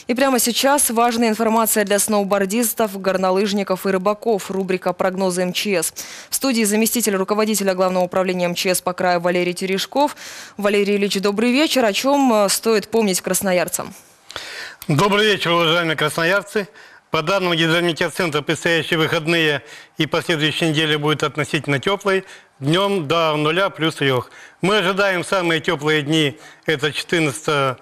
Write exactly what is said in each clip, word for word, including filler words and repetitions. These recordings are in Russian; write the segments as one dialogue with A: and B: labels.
A: И прямо сейчас важная информация для сноубордистов, горнолыжников и рыбаков. Рубрика «Прогнозы МЧС». В студии заместитель руководителя Главного управления МЧС по краю Валерий Терешков. Валерий Ильич, добрый вечер. О чем стоит помнить красноярцам?
B: Добрый вечер, уважаемые красноярцы. По данным Гидрометеоцентра, предстоящие выходные и последующие недели будут относительно теплой. Днем до нуля плюс трех. Мы ожидаем самые теплые дни, это четырнадцатого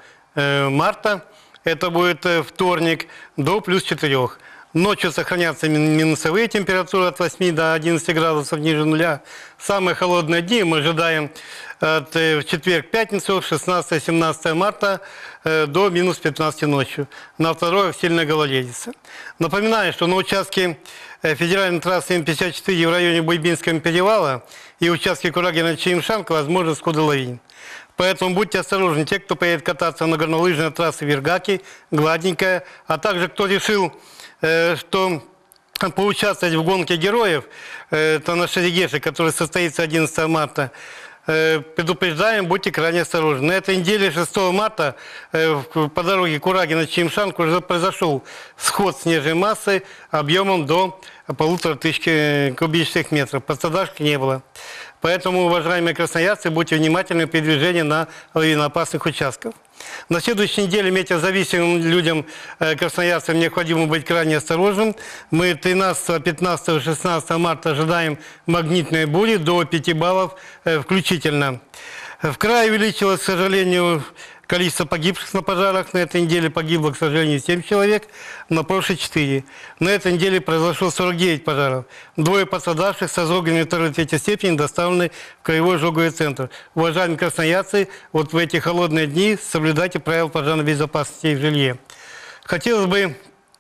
B: марта. Это будет вторник, до плюс четырех. Ночью сохранятся минусовые температуры от восьми до одиннадцати градусов ниже нуля. Самые холодные дни мы ожидаем от в четверг-пятницу, шестнадцатого-семнадцатого марта до минус пятнадцати ночью. На второе сильная гололедица. Напоминаю, что на участке федеральной трассы М пятьдесят четыре в районе Буйбинского перевала и участке Курагина-Чаимшанка возможны сходы лавин. Поэтому будьте осторожны, те, кто поедет кататься на горнолыжной трассе Вергаки, Гладенькая, а также кто решил, э, что поучаствовать в гонке героев, э, это на Шерегеше, который состоится одиннадцатого марта, э, предупреждаем, будьте крайне осторожны. На этой неделе шестого марта э, по дороге Курагина-Чаимшанка уже произошел сход снежной массы объемом до полутора тысяч кубических метров. Пострадавших не было. Поэтому, уважаемые красноярцы, будьте внимательны при движении на лавиноопасных участках. На следующей неделе метеозависимым людям, э, красноярцам, необходимо быть крайне осторожным. Мы тринадцатого, пятнадцатого, шестнадцатого марта ожидаем магнитные бури до пяти баллов э, включительно. В крае увеличилось, к сожалению, количество погибших на пожарах. На этой неделе погибло, к сожалению, семь человек, на прошлой четыре. На этой неделе произошло сорок девять пожаров. Двое пострадавших с ожогами второй и третьей степени доставлены в краевой ожоговый центр. Уважаемые красноярцы, вот в эти холодные дни соблюдайте правила пожарной безопасности в жилье. Хотелось бы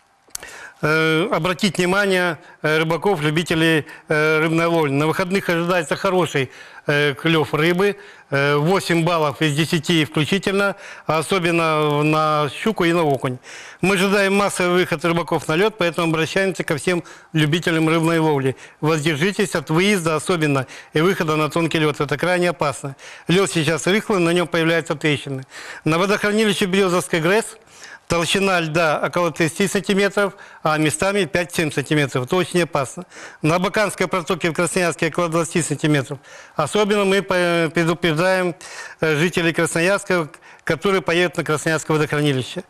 B: э, обратить внимание э, рыбаков, любителей э, рыбной ловли. На выходных ожидается хороший э, клев рыбы. восемь баллов из десяти включительно, особенно на щуку и на окунь. Мы ожидаем массовый выход рыбаков на лед, поэтому обращаемся ко всем любителям рыбной ловли. Воздержитесь от выезда особенно и выхода на тонкий лед. Это крайне опасно. Лед сейчас рыхлый, на нем появляются трещины. На водохранилище Березовской ГРЭС толщина льда около тридцати сантиметров, а местами пять-семь сантиметров. Это очень опасно. На Абаканской протоке в Красноярске около двадцати сантиметров. Особенно мы предупреждаем жителей Красноярска, которые поедут на Красноярское водохранилище.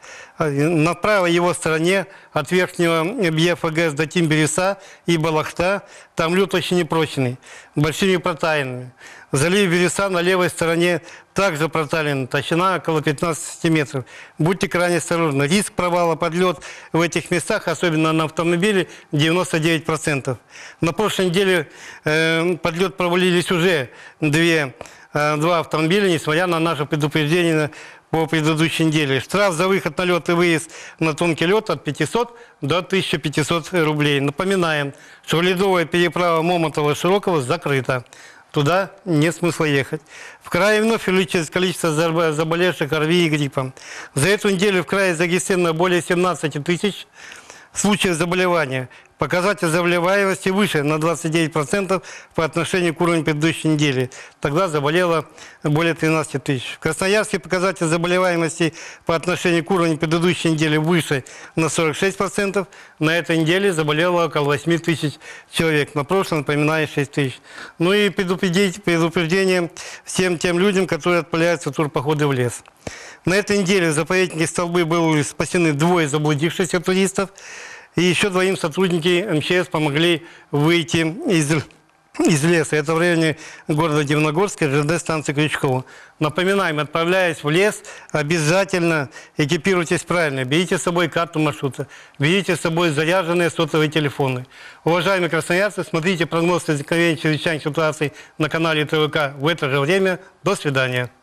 B: На правой его стороне от верхнего БФГС до Тимбереса и Балахта там лед очень непрочный, большими проталинами. Залив Береса на левой стороне также проталин, толщина около пятнадцати сантиметров. Будьте крайне осторожны. Риск провала под лед в этих местах, особенно на автомобиле, девяносто девять процентов. На прошлой неделе э, под лед провалились уже две, э, два автомобиля, несмотря на наше предупреждение по предыдущей неделе. Штраф за выход на лед и выезд на тонкий лед от пятисот до тысячи пятисот рублей. Напоминаем, что ледовая переправа Момотова-Широкого закрыта. Туда нет смысла ехать. В крае вновь увеличилось количество заболевших ОРВИ и гриппом. За эту неделю в крае зарегистрировано более семнадцати тысяч случаев заболевания. Показатель заболеваемости выше на двадцать девять процентов по отношению к уровню предыдущей недели. Тогда заболело более тринадцати тысяч. В Красноярске показатель заболеваемости по отношению к уровню предыдущей недели выше на сорок шесть процентов. На этой неделе заболело около восьми тысяч человек. На прошлом, напоминаю, шесть тысяч. Ну и предупредить, предупреждение всем тем людям, которые отправляются в турпоходы в лес. На этой неделе в заповеднике Столбы были спасены двое заблудившихся туристов. И еще двоим сотрудники МЧС помогли выйти из, из леса. Это в районе города Дивногорска, ЖД станции Крючково. Напоминаем, отправляясь в лес, обязательно экипируйтесь правильно. Берите с собой карту маршрута, берите с собой заряженные сотовые телефоны. Уважаемые красноярцы, смотрите прогноз возникновения чрезвычайных ситуаций на канале ТВК в это же время. До свидания.